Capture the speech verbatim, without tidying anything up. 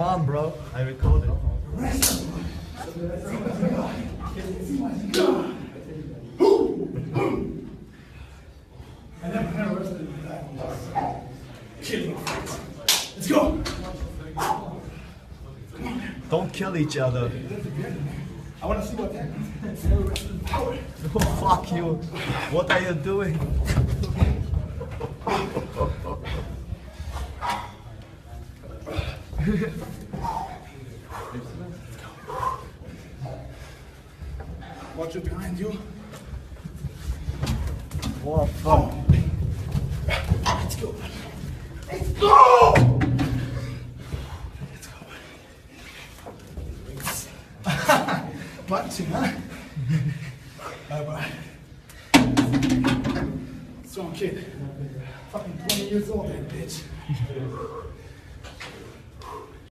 Come on, bro. I recorded. I never had wrestling in that. Killing fights. Let's go. Don't kill each other. I want to see what happens. Wrestling power. Oh, fuck you. What are you doing? Watch it behind you. What fuck? Let's go. Let's go. Let's go. Punching, huh? Bye bye. Strong kid. Fucking twenty years old, that bitch.